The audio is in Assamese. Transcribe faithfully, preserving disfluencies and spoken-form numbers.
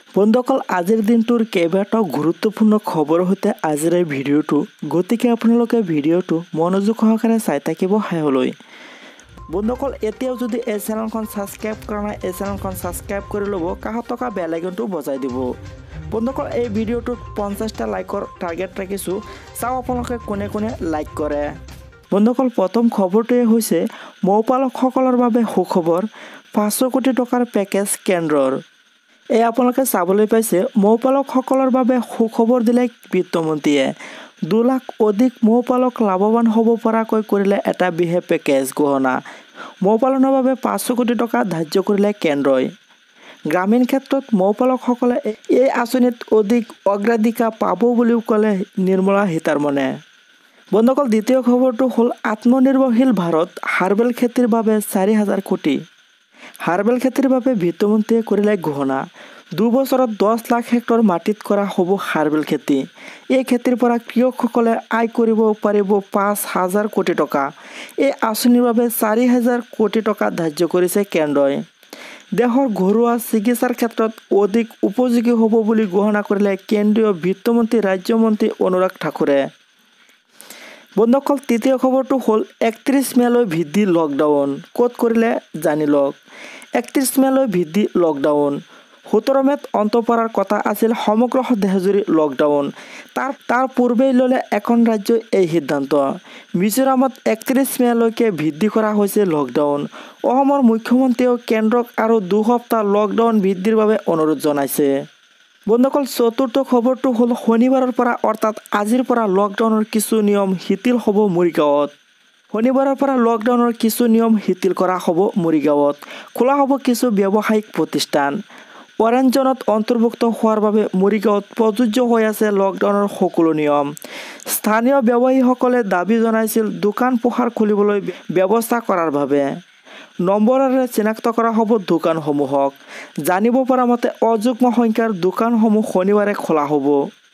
বন্ধুসকল আজিৰ দিনটোৰ কেইবাটাও গুৰুত্বপূৰ্ণ খবৰ হৈতে আজিৰ এই ভিডিঅ'টো গতিকে আপোনালোকে ভিডিঅ'টো মনোযোগ সহকাৰে চাই থাকিব হাইলৈ বন্ধুসকল এতিয়াও যদি এই চেনেলখন সাবস্ক্ৰাইব কৰা নাই এই চেনেলখন সাবস্ক্ৰাইব কৰি ল'ব কাষত থকা বেল আইকনটো বজাই দিব বন্ধুসকল এই ভিডিঅ'টোত পঞ্চাছটা লাইকৰ টাৰ্গেট ৰাখিছো চাও আপোনালোকে কোনে কোনে লাইক কৰে বন্ধুসকল প্ৰথম খবৰটোৱে হৈছে মৌপালকসকলৰ বাবে সুখবৰ পাঁচশ কোটি টকাৰ পেকেজ কেন্দ্ৰৰ এই আপোনালোকে চাবলৈ পাইছে মৌপালকসকলৰ বাবে সুখবৰ দিলে বিত্তমন্ত্ৰীয়ে দুই লাখ অধিক মৌপালক লাভৱান হ'ব পৰাকৈ কৰিলে এটা বিশেষ পেকেজ ঘোষণা মৌপালনৰ বাবে পাঁচশ কোটি টকা ধাৰ্য কৰিলে কেন্দ্ৰই গ্ৰামীণ ক্ষেত্ৰত মৌপালকসকলে এই আঁচনিত অধিক অগ্ৰাধিকাৰ পাব বুলি ক'লে নিৰ্মলা সীতাৰমণে বন্ধুসকল দ্বিতীয় খবৰটো হ'ল আত্মনিৰ্ভৰশীল ভাৰত হাৰ্বেল খেতিৰ বাবে চাৰি হাজাৰ কোটি হাৰ্বেল খেতিৰ বাবে বিত্তমন্ত্ৰীয়ে কৰিলে ঘোষণা দুবছৰত দহ লাখ হেক্টৰ মাটিত কৰা হ'ব হাৰ্বেল খেতি এই খেতিৰ পৰা কৃষকসকলে আয় কৰিব পাৰিব পাঁচ হাজাৰ কোটি টকা এই আঁচনিৰ বাবে চাৰি হাজাৰ কোটি টকা ধাৰ্য কৰিছে কেন্দ্ৰই দেশৰ ঘৰুৱা চিকিৎসাৰ ক্ষেত্ৰত অধিক উপযোগী হ'ব বুলি ঘোষণা কৰিলে কেন্দ্ৰীয় বিত্তমন্ত্ৰী ৰাজ্যমন্ত্ৰী অনুৰাগ ঠাকুৰে বন্ধুসকল তৃতীয় খবৰটো হ'ল একত্ৰিছ মেলৈ বৃদ্ধি লকডাউন ক'ত কৰিলে জানি লওক একত্ৰিছ মেলৈ বৃদ্ধি লকডাউন সোতৰ মেত অন্ত পৰাৰ কথা আছিল সমগ্ৰ দেশজুৰি লকডাউন তাৰ তাৰ পূৰ্বেই ল'লে এখন ৰাজ্যই এই সিদ্ধান্ত মিজোৰামত একত্ৰিছ মেলৈকে বৃদ্ধি কৰা হৈছে লকডাউন অসমৰ মুখ্যমন্ত্ৰীয়েও কেন্দ্ৰক আৰু দুসপ্তাহ লকডাউন বৃদ্ধিৰ বাবে অনুৰোধ জনাইছে বন্ধুসকল চতুৰ্থ খবৰটো হ'ল শনিবাৰৰ পৰা অৰ্থাৎ আজিৰ পৰা লকডাউনৰ কিছু নিয়ম শিথিল হ'ব মৰিগাঁৱত শনিবাৰৰ পৰা লকডাউনৰ কিছু নিয়ম শিথিল কৰা হ'ব মৰিগাঁৱত খোলা হ'ব কিছু ব্যৱসায়িক প্ৰতিষ্ঠান অৰেঞ্জ জোনত অন্তৰ্ভুক্ত হোৱাৰ বাবে মৰিগাঁৱত প্ৰযোজ্য হৈ আছে লকডাউনৰ সকলো নিয়ম স্থানীয় ব্যৱসায়ীসকলে দাবী জনাইছিল দোকান পোহাৰ খুলিবলৈ ব্যৱস্থা কৰাৰ বাবে নম্বৰেৰে চিনাক্ত কৰা হ'ব দোকানসমূহক জানিব পৰা মতে অযুগ্ম সংখ্যাৰ দোকানসমূহ শনিবাৰে খোলা হ'ব